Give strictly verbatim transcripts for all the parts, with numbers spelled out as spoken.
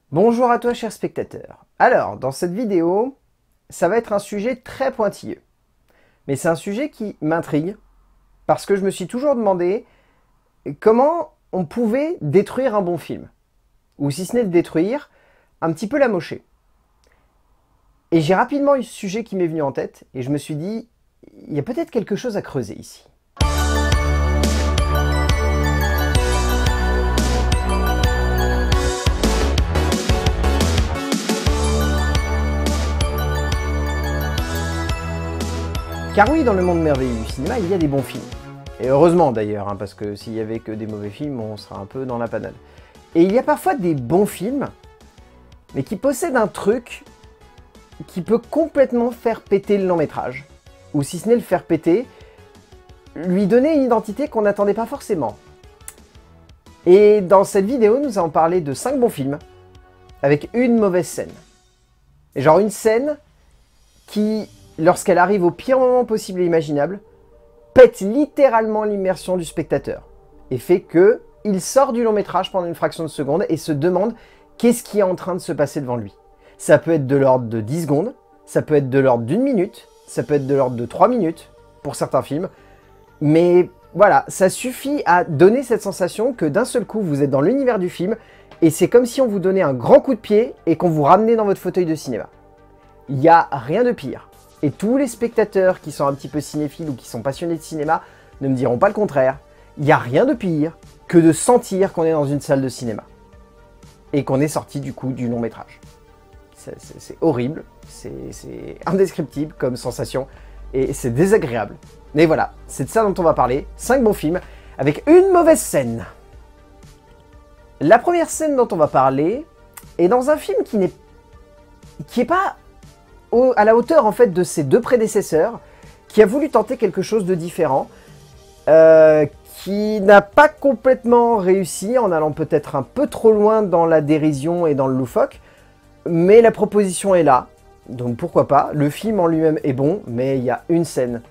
Bonjour à toi cher spectateur. Alors, dans cette vidéo, ça va être un sujet très pointilleux. Mais c'est un sujet qui m'intrigue, parce que je me suis toujours demandé comment on pouvait détruire un bon film. Ou si ce n'est le détruire, un petit peu l'amocher. Et j'ai rapidement eu ce sujet qui m'est venu en tête, et je me suis dit, il y a peut-être quelque chose à creuser ici. Car oui, dans le monde merveilleux du cinéma, il y a des bons films. Et heureusement d'ailleurs, hein, parce que s'il y avait que des mauvais films, on serait un peu dans la panade. Et il y a parfois des bons films, mais qui possèdent un truc qui peut complètement faire péter le long-métrage. Ou si ce n'est le faire péter, lui donner une identité qu'on n'attendait pas forcément. Et dans cette vidéo, nous allons parler de cinq bons films, avec une mauvaise scène. Et genre une scène qui, lorsqu'elle arrive au pire moment possible et imaginable, pète littéralement l'immersion du spectateur et fait que il sort du long métrage pendant une fraction de seconde et se demande qu'est-ce qui est en train de se passer devant lui. Ça peut être de l'ordre de dix secondes, ça peut être de l'ordre d'une minute, ça peut être de l'ordre de trois minutes pour certains films, mais voilà, ça suffit à donner cette sensation que d'un seul coup vous êtes dans l'univers du film et c'est comme si on vous donnait un grand coup de pied et qu'on vous ramenait dans votre fauteuil de cinéma. Il n'y a rien de pire. Et tous les spectateurs qui sont un petit peu cinéphiles ou qui sont passionnés de cinéma ne me diront pas le contraire. Il n'y a rien de pire que de sentir qu'on est dans une salle de cinéma. Et qu'on est sorti du coup du long métrage. C'est horrible, c'est indescriptible comme sensation et c'est désagréable. Mais voilà, c'est de ça dont on va parler. cinq bons films avec une mauvaise scène. La première scène dont on va parler est dans un film qui n'est qui est pas Au, à la hauteur en fait de ses deux prédécesseurs, qui a voulu tenter quelque chose de différent, euh, qui n'a pas complètement réussi en allant peut-être un peu trop loin dans la dérision et dans le loufoque, mais la proposition est là, donc pourquoi pas. Le film en lui-même est bon, mais il y a une scène.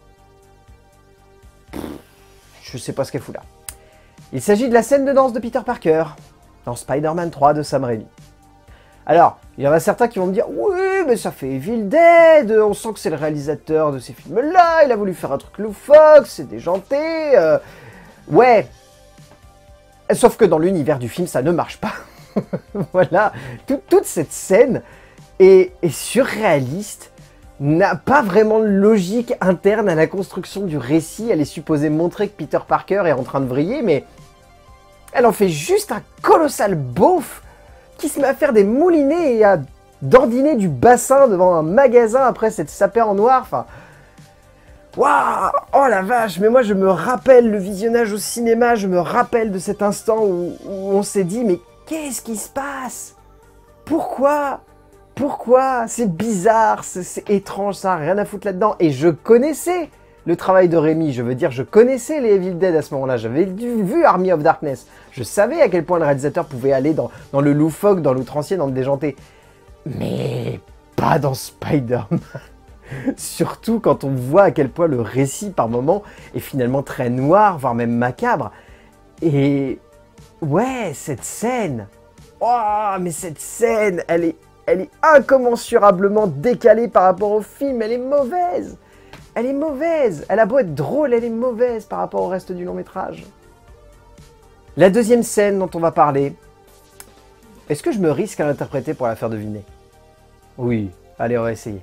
Pff, je sais pas ce qu'elle fout là. Il s'agit de la scène de danse de Peter Parker, dans Spider-Man trois de Sam Raimi. Alors, il y en a certains qui vont me dire « Oui, mais ça fait Evil Dead, on sent que c'est le réalisateur de ces films-là, il a voulu faire un truc loufoque, c'est déjanté... Euh... » Ouais. Sauf que dans l'univers du film, ça ne marche pas. Voilà. Tout, toute cette scène est, est surréaliste, n'a pas vraiment de logique interne à la construction du récit. Elle est supposée montrer que Peter Parker est en train de vriller, mais elle en fait juste un colossal beauf qui se met à faire des moulinets et à d'ordiner du bassin devant un magasin après s'être sapé en noir. Enfin, waouh, oh la vache. Mais moi je me rappelle le visionnage au cinéma, je me rappelle de cet instant où, où on s'est dit mais qu'est-ce qui se passe? Pourquoi? Pourquoi? C'est bizarre, c'est étrange, ça n'a rien à foutre là-dedans. Et je connaissais le travail de Raimi, je veux dire, je connaissais les Evil Dead à ce moment-là, j'avais vu Army of Darkness, je savais à quel point le réalisateur pouvait aller dans, dans le loufoque, dans l'outrancier, dans le déjanté. Mais pas dans Spider-Man. Surtout quand on voit à quel point le récit par moments est finalement très noir, voire même macabre. Et ouais, cette scène, oh, mais cette scène, elle est, elle est incommensurablement décalée par rapport au film, elle est mauvaise. Elle est mauvaise, elle a beau être drôle, elle est mauvaise par rapport au reste du long métrage. La deuxième scène dont on va parler, est-ce que je me risque à l'interpréter pour la faire deviner? Oui, allez on va essayer.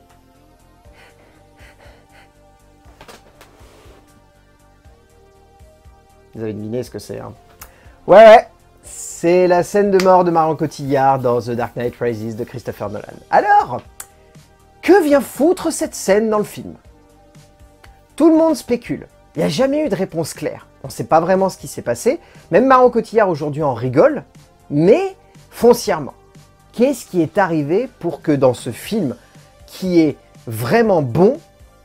Vous avez deviné ce que c'est, hein? Ouais ouais, c'est la scène de mort de Marion Cotillard dans The Dark Knight Rises de Christopher Nolan. Alors, que vient foutre cette scène dans le film? Tout le monde spécule. Il n'y a jamais eu de réponse claire. On ne sait pas vraiment ce qui s'est passé. Même Marion Cotillard aujourd'hui en rigole, mais foncièrement. Qu'est-ce qui est arrivé pour que dans ce film, qui est vraiment bon,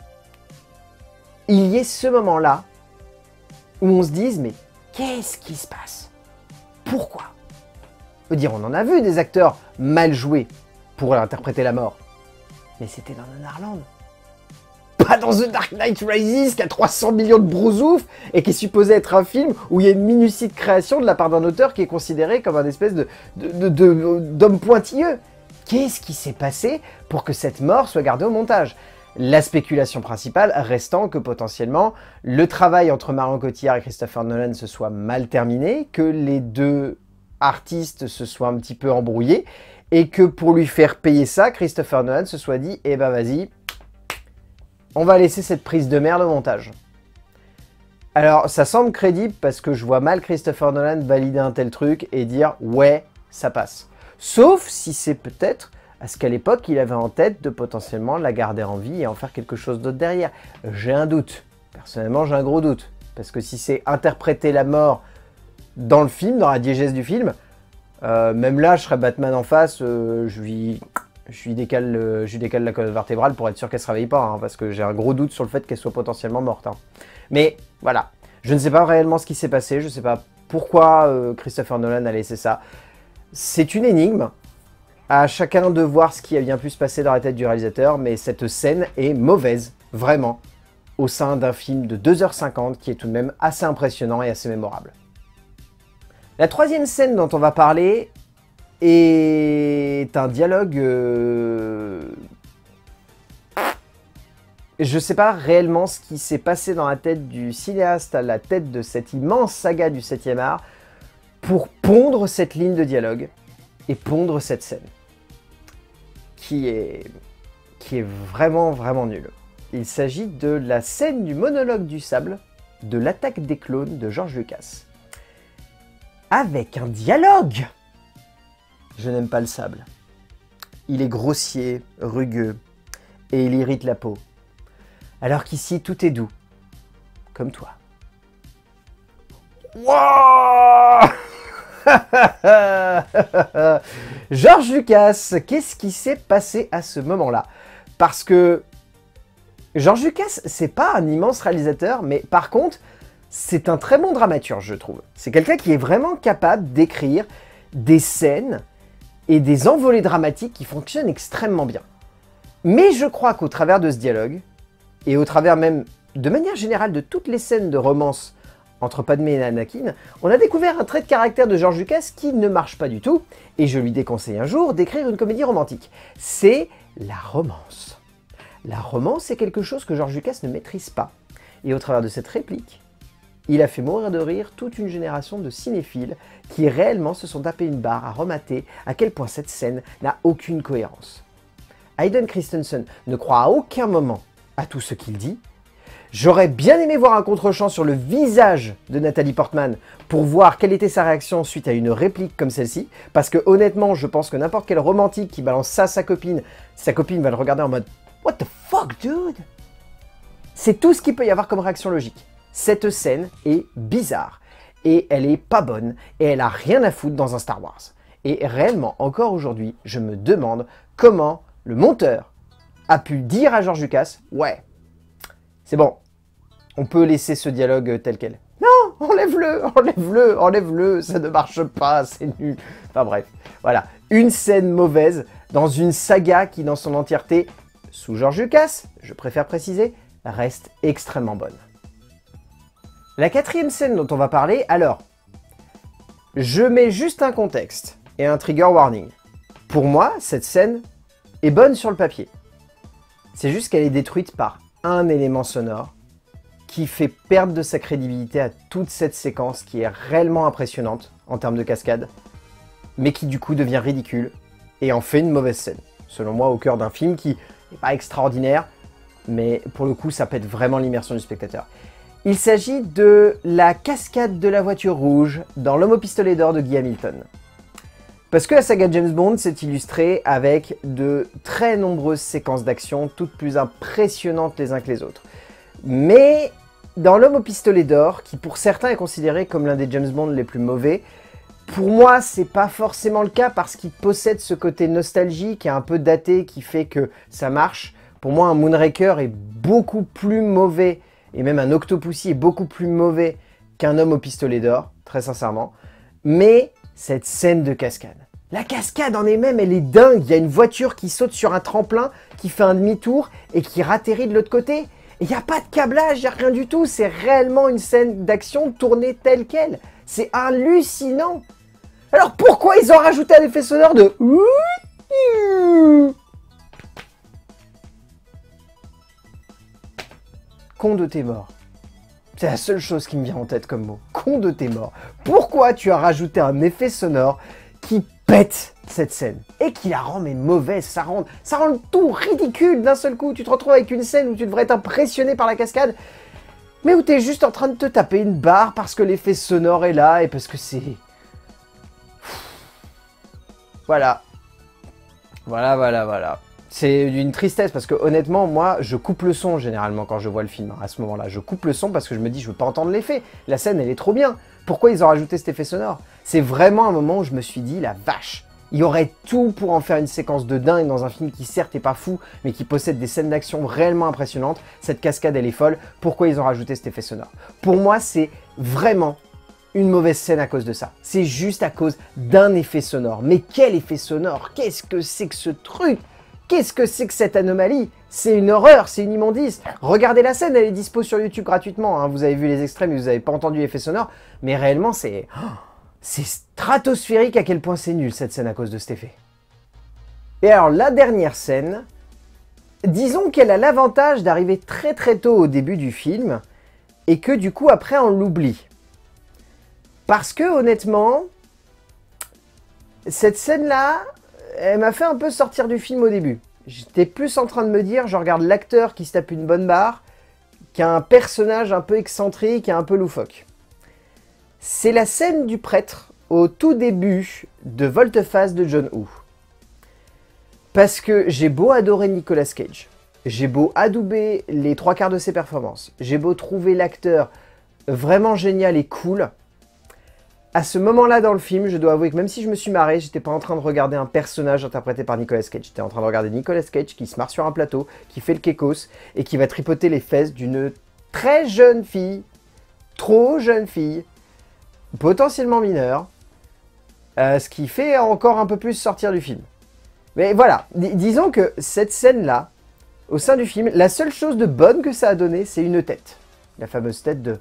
il y ait ce moment-là où on se dise, mais qu'est-ce qui se passe? Pourquoi? Je veux dire, on en a vu des acteurs mal joués pour interpréter la mort. Mais c'était dans Nanarland. pas dans The Dark Knight Rises qui a trois cents millions de brousouf et qui est supposé être un film où il y a une minutie de création de la part d'un auteur qui est considéré comme un espèce de, de, de, de, d'homme pointilleux. Qu'est-ce qui s'est passé pour que cette mort soit gardée au montage? La spéculation principale restant que potentiellement le travail entre Marion Cotillard et Christopher Nolan se soit mal terminé, que les deux artistes se soient un petit peu embrouillés et que pour lui faire payer ça, Christopher Nolan se soit dit « Eh ben vas-y, on va laisser cette prise de merde au montage ». Alors ça semble crédible parce que je vois mal Christopher Nolan valider un tel truc et dire « Ouais, ça passe ». Sauf si c'est peut-être à ce qu'à l'époque, il avait en tête de potentiellement la garder en vie et en faire quelque chose d'autre derrière. J'ai un doute. Personnellement, j'ai un gros doute. Parce que si c'est interpréter la mort dans le film, dans la diégèse du film, euh, même là, je serais Batman en face, euh, je, lui, je, lui décale, euh, je lui décale la colonne vertébrale pour être sûr qu'elle ne se réveille pas, hein, parce que j'ai un gros doute sur le fait qu'elle soit potentiellement morte. Hein. Mais voilà, je ne sais pas réellement ce qui s'est passé, je ne sais pas pourquoi euh, Christopher Nolan a laissé ça. C'est une énigme. À chacun de voir ce qui a bien pu se passer dans la tête du réalisateur, mais cette scène est mauvaise, vraiment, au sein d'un film de deux heures cinquante qui est tout de même assez impressionnant et assez mémorable. La troisième scène dont on va parler est un dialogue... Euh... Je ne sais pas réellement ce qui s'est passé dans la tête du cinéaste à la tête de cette immense saga du septième art pour pondre cette ligne de dialogue et pondre cette scène. Qui est, qui est vraiment, vraiment nul. Il s'agit de la scène du monologue du sable de l'attaque des clones de George Lucas. Avec un dialogue! Je n'aime pas le sable. Il est grossier, rugueux, et il irrite la peau. Alors qu'ici, tout est doux. Comme toi. Wouah! George Lucas, qu'est-ce qui s'est passé à ce moment-là? Parce que George Lucas, c'est pas un immense réalisateur, mais par contre, c'est un très bon dramaturge, je trouve. C'est quelqu'un qui est vraiment capable d'écrire des scènes et des envolées dramatiques qui fonctionnent extrêmement bien. Mais je crois qu'au travers de ce dialogue, et au travers même, de manière générale, de toutes les scènes de romance entre Padmé et Anakin, on a découvert un trait de caractère de George Lucas qui ne marche pas du tout, et je lui déconseille un jour d'écrire une comédie romantique. C'est la romance. La romance, c'est quelque chose que George Lucas ne maîtrise pas. Et au travers de cette réplique, il a fait mourir de rire toute une génération de cinéphiles qui réellement se sont tapés une barre à remater à quel point cette scène n'a aucune cohérence. Hayden Christensen ne croit à aucun moment à tout ce qu'il dit. J'aurais bien aimé voir un contre-champ sur le visage de Nathalie Portman pour voir quelle était sa réaction suite à une réplique comme celle-ci, parce que honnêtement, je pense que n'importe quel romantique qui balance ça à sa copine, sa copine va le regarder en mode « What the fuck, dude ?» C'est tout ce qu'il peut y avoir comme réaction logique. Cette scène est bizarre, et elle est pas bonne, et elle a rien à foutre dans un Star Wars. Et réellement, encore aujourd'hui, je me demande comment le monteur a pu dire à George Lucas « Ouais, c'est bon, on peut laisser ce dialogue tel quel. » Non, enlève-le, enlève-le, enlève-le, ça ne marche pas, c'est nul. Enfin bref, voilà. Une scène mauvaise dans une saga qui, dans son entièreté, sous George Lucas, je préfère préciser, reste extrêmement bonne. La quatrième scène dont on va parler, alors, je mets juste un contexte et un trigger warning. Pour moi, cette scène est bonne sur le papier. C'est juste qu'elle est détruite par un élément sonore qui fait perdre de sa crédibilité à toute cette séquence qui est réellement impressionnante en termes de cascade, mais qui du coup devient ridicule et en fait une mauvaise scène. Selon moi, au cœur d'un film qui n'est pas extraordinaire, mais pour le coup, ça pète vraiment l'immersion du spectateur. Il s'agit de la cascade de la voiture rouge dans L'Homme au pistolet d'or de Guy Hamilton. Parce que la saga James Bond s'est illustrée avec de très nombreuses séquences d'action, toutes plus impressionnantes les uns que les autres. Mais dans L'Homme au pistolet d'or, qui pour certains est considéré comme l'un des James Bond les plus mauvais, pour moi c'est pas forcément le cas parce qu'il possède ce côté nostalgique et un peu daté qui fait que ça marche. Pour moi un Moonraker est beaucoup plus mauvais, et même un Octopussy est beaucoup plus mauvais qu'un Homme au pistolet d'or, très sincèrement. Mais cette scène de cascade. La cascade en elle-même, elle est dingue. Il y a une voiture qui saute sur un tremplin, qui fait un demi-tour et qui ratterrit de l'autre côté. il n'y a pas de câblage, il n'y a rien du tout. C'est réellement une scène d'action tournée telle quelle. C'est hallucinant. Alors pourquoi ils ont rajouté un effet sonore de... Con de tes morts. C'est la seule chose qui me vient en tête comme mot. Con de tes morts. Pourquoi tu as rajouté un effet sonore qui pète cette scène et qui la rend mais mauvaise, ça rend, ça rend le tout ridicule d'un seul coup. Tu te retrouves avec une scène où tu devrais être impressionné par la cascade, mais où tu es juste en train de te taper une barre parce que l'effet sonore est là et parce que c'est... Voilà. Voilà, voilà, voilà. C'est une tristesse parce que honnêtement, moi, je coupe le son généralement quand je vois le film. À ce moment-là, je coupe le son parce que je me dis, je veux pas entendre l'effet. La scène, elle est trop bien. Pourquoi ils ont rajouté cet effet sonore? C'est vraiment un moment où je me suis dit, la vache, il y aurait tout pour en faire une séquence de dingue dans un film qui certes est pas fou, mais qui possède des scènes d'action réellement impressionnantes. Cette cascade, elle est folle. Pourquoi ils ont rajouté cet effet sonore? Pour moi, c'est vraiment une mauvaise scène à cause de ça. C'est juste à cause d'un effet sonore. Mais quel effet sonore? Qu'est-ce que c'est que ce truc? Qu'est-ce que c'est que cette anomalie? C'est une horreur, c'est une immondice. Regardez la scène, elle est dispo sur YouTube gratuitement. Hein. Vous avez vu les extraits, mais vous n'avez pas entendu l'effet sonore. Mais réellement, c'est... C'est stratosphérique à quel point c'est nul, cette scène, à cause de cet effet. Et alors, la dernière scène, disons qu'elle a l'avantage d'arriver très très tôt au début du film, et que du coup, après, on l'oublie. Parce que, honnêtement, cette scène-là, elle m'a fait un peu sortir du film au début. J'étais plus en train de me dire, je regarde l'acteur qui se tape une bonne barre, qui a un personnage un peu excentrique et un peu loufoque. C'est la scène du prêtre au tout début de Volte-Face de John Woo. Parce que j'ai beau adorer Nicolas Cage, j'ai beau adouber les trois quarts de ses performances, j'ai beau trouver l'acteur vraiment génial et cool, à ce moment-là dans le film, je dois avouer que même si je me suis marré, j'étais pas en train de regarder un personnage interprété par Nicolas Cage. J'étais en train de regarder Nicolas Cage qui se marre sur un plateau, qui fait le kekos et qui va tripoter les fesses d'une très jeune fille, trop jeune fille, potentiellement mineure, euh, ce qui fait encore un peu plus sortir du film. Mais voilà, dis disons que cette scène-là, au sein du film, la seule chose de bonne que ça a donné, c'est une tête. La fameuse tête de...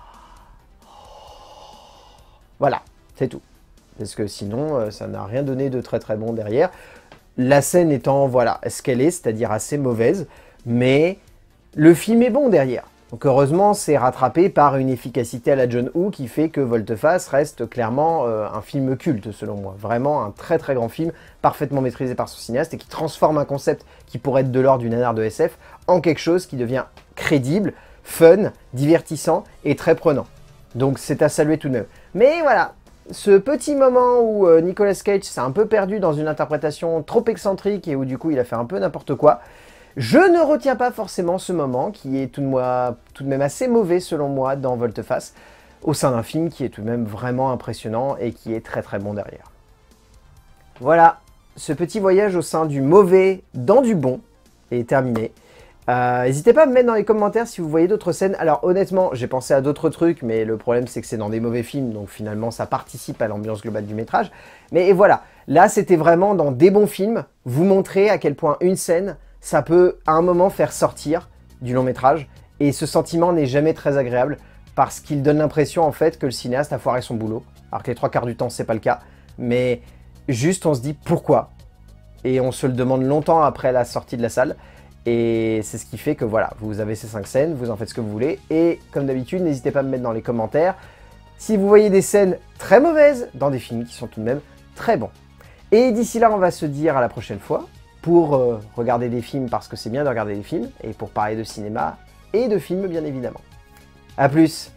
Voilà, c'est tout. Parce que sinon, euh, ça n'a rien donné de très très bon derrière. La scène étant, voilà, ce qu'elle est, c'est-à-dire assez mauvaise, mais le film est bon derrière. Donc heureusement, c'est rattrapé par une efficacité à la John Woo qui fait que Volte-Face reste clairement euh, un film culte, selon moi. Vraiment un très très grand film, parfaitement maîtrisé par son cinéaste et qui transforme un concept qui pourrait être de l'ordre du nanar de S F en quelque chose qui devient crédible, fun, divertissant et très prenant. Donc c'est à saluer tout de même. Mais voilà, ce petit moment où euh, Nicolas Cage s'est un peu perdu dans une interprétation trop excentrique et où du coup il a fait un peu n'importe quoi, je ne retiens pas forcément ce moment qui est tout de, moi, tout de même assez mauvais selon moi dans Volte-Face, au sein d'un film qui est tout de même vraiment impressionnant et qui est très très bon derrière. Voilà, ce petit voyage au sein du mauvais dans du bon est terminé. Euh, N'hésitez pas à me mettre dans les commentaires si vous voyez d'autres scènes. Alors honnêtement, j'ai pensé à d'autres trucs, mais le problème c'est que c'est dans des mauvais films, donc finalement ça participe à l'ambiance globale du métrage. Mais voilà, là c'était vraiment dans des bons films, vous montrer à quel point une scène, ça peut à un moment faire sortir du long métrage, et ce sentiment n'est jamais très agréable, parce qu'il donne l'impression en fait que le cinéaste a foiré son boulot, alors que les trois quarts du temps c'est pas le cas, mais juste on se dit pourquoi, et on se le demande longtemps après la sortie de la salle. Et c'est ce qui fait que voilà, vous avez ces cinq scènes, vous en faites ce que vous voulez. Et comme d'habitude, n'hésitez pas à me mettre dans les commentaires si vous voyez des scènes très mauvaises dans des films qui sont tout de même très bons. Et d'ici là, on va se dire à la prochaine fois pour euh, regarder des films parce que c'est bien de regarder des films et pour parler de cinéma et de films bien évidemment. A plus.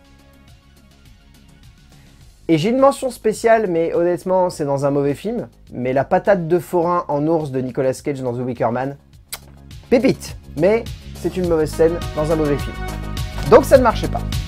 Et j'ai une mention spéciale, mais honnêtement, c'est dans un mauvais film. Mais la patate de forain en ours de Nicolas Cage dans The Wicker Man, pépite, mais c'est une mauvaise scène dans un mauvais film. Donc ça ne marchait pas.